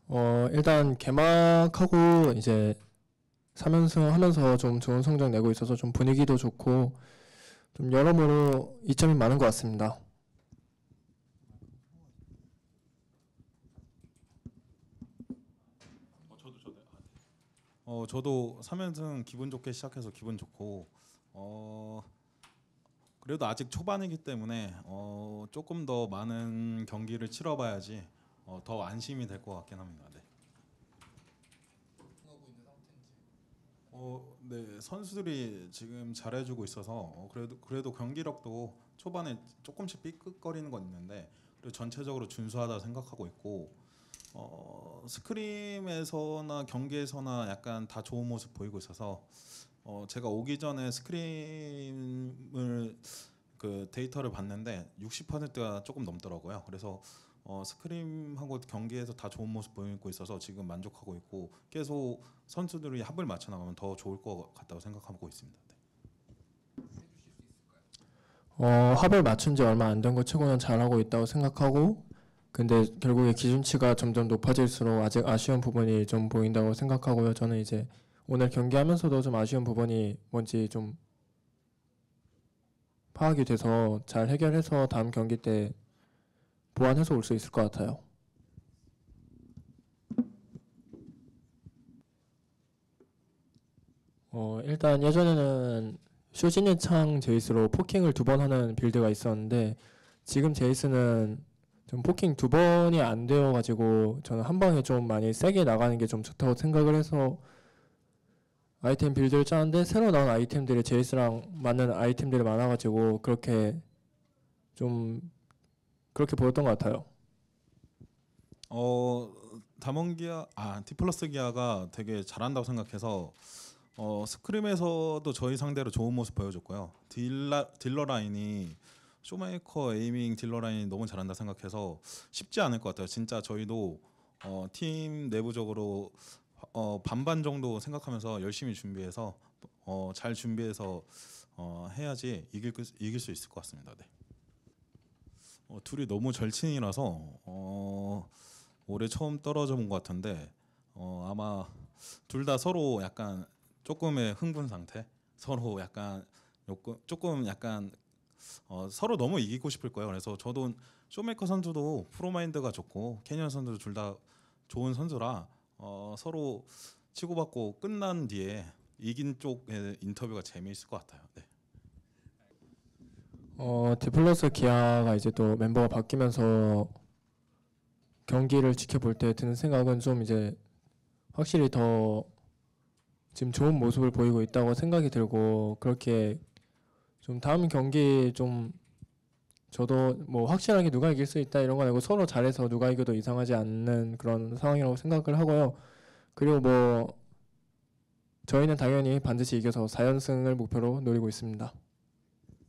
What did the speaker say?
일단 개막하고 이제 3연승 하면서 좀 좋은 성적 내고 있어서 좀 분위기도 좋고 좀 여러모로 이점이 많은 것 같습니다. 저도 3연승 기분 좋게 시작해서 기분 좋고 그래도 아직 초반이기 때문에 조금 더 많은 경기를 치러봐야지 더 안심이 될 것 같긴 합니다. 네. 네, 선수들이 지금 잘해주고 있어서 그래도 경기력도 초반에 조금씩 삐끗거리는 건 있는데 그리고 전체적으로 준수하다 생각하고 있고 스크림에서나 경기에서나 약간 다 좋은 모습 보이고 있어서 제가 오기 전에 스크림을 그 데이터를 봤는데 60%가 조금 넘더라고요. 그래서 스크림하고 경기에서 다 좋은 모습 보이고 있어서 지금 만족하고 있고 계속 선수들이 합을 맞춰 나가면 더 좋을 것 같다고 생각하고 있습니다. 네. 합을 맞춘 지 얼마 안 된 거 치고는 잘하고 있다고 생각하고 근데 결국에 기준치가 점점 높아질수록 아직 아쉬운 부분이 좀 보인다고 생각하고요. 저는 이제 오늘 경기하면서도 좀 아쉬운 부분이 뭔지 좀 파악이 돼서 잘 해결해서 다음 경기 때 보완해서 올 수 있을 것 같아요. 일단 예전에는 쇼진의 창 제이스로 포킹을 2번 하는 빌드가 있었는데 지금 제이스는 좀 포킹 2번이 안 되어가지고 저는 한 방에 좀 많이 세게 나가는 게 좀 좋다고 생각을 해서 아이템 빌드를 짜는데 새로 나온 아이템들이 제이스랑 맞는 아이템들이 많아가지고 그렇게 보였던 것 같아요. 디플러스 기아가 되게 잘한다고 생각해서 스크림에서도 저희 상대로 좋은 모습 보여줬고요. 딜러 라인이 쇼메이커 에이밍 딜러 라인이 너무 잘한다 생각해서 쉽지 않을 것 같아요. 진짜 저희도 팀 내부적으로 반반 정도 생각하면서 열심히 준비해서 잘 준비해서 해야지 이길 수 있을 것 같습니다. 네. 둘이 너무 절친이라서 올해 처음 떨어져 본 것 같은데 아마 둘 다 서로 약간 조금의 흥분 상태, 서로 약간 조금 약간 서로 너무 이기고 싶을 거예요. 그래서 저도 쇼메이커 선수도 프로마인드가 좋고 캐니언 선수도 둘 다 좋은 선수라 서로 치고받고 끝난 뒤에 이긴 쪽의 인터뷰가 재미있을 것 같아요. 네. 디플러스 기아가 이제 또 멤버가 바뀌면서 경기를 지켜볼 때 드는 생각은 좀 이제 확실히 더 지금 좋은 모습을 보이고 있다고 생각이 들고 그렇게 좀 다음 경기 좀 저도 뭐 확실하게 누가 이길 수 있다 이런 거 아니고 서로 잘해서 누가 이겨도 이상하지 않는 그런 상황이라고 생각을 하고요. 그리고 뭐 저희는 당연히 반드시 이겨서 4연승을 목표로 노리고 있습니다.